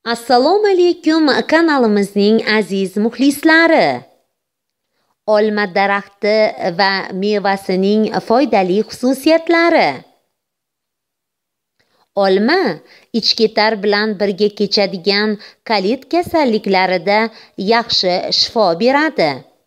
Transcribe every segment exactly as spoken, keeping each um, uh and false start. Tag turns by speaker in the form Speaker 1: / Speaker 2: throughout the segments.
Speaker 1: Assalomu alaykum kanalimizning aziz muxlislari. Olma daraxti va mevasining foydali xususiyatlari. Olma ichki tar bilan birga kechadigan kalit kasalliklarida yaxshi shifo beradi.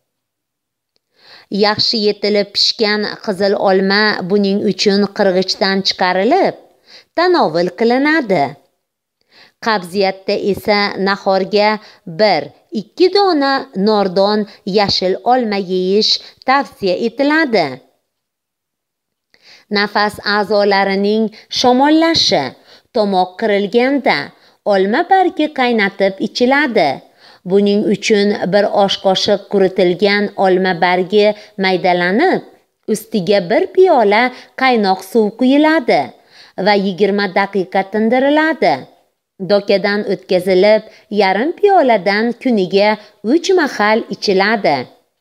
Speaker 1: Yaxshi yetilib pishgan qizil olma buning uchun qirg'ichdan chiqarilib, tanovul qilinadi. Qabziyatda esa nahorga bir ikki dona nordon yashil olma yeyish tavsiya etiladi. Nafas a'zolarining shamollashi, tomoq qirilganda olma bargi qaynatib ichiladi. Buning uchun bir osh qoshiq quritilgan olma bargi maydalanib, ustiga bir piyola qaynoq suv quyiladi va yigirma daqiqa tindiriladi. Dokadan o'tkazilib, yarim piyoladan kuniga uch mahal ichiladi.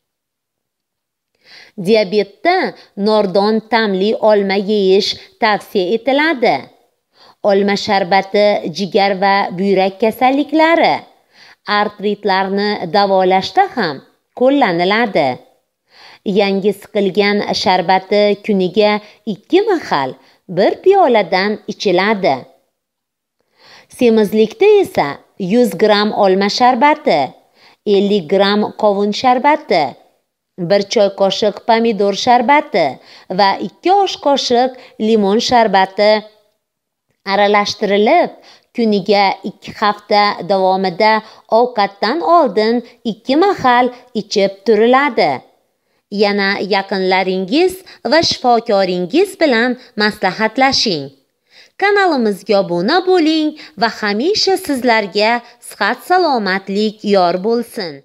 Speaker 1: Diabetda nordon ta'mli olma yeyish tavsiya etiladi. Olma sharbati jigar va buyrak kasalliklari, artritlarni davolashda ham qo'llaniladi. Yangi siqilgan sharbati kuniga ikki mahal bir piyoladan ichiladi. Semizlikda esa yuz gramm olma sharbati, ellik gramm qovun sharbati, bir choy qoshiq pomidor sharbati va ikki osh qoshiq limon sharbati aralashtirilib, kuniga ikki hafta davomida ovqatdan oldin ikki mahal ichib turiladi. Yana yaqinlaringiz va shifokoringiz bilan maslahatlashing. Kanalimizga obuna bo'ling va hamisha sizlarga sihat salomatlik yor bo'lsin.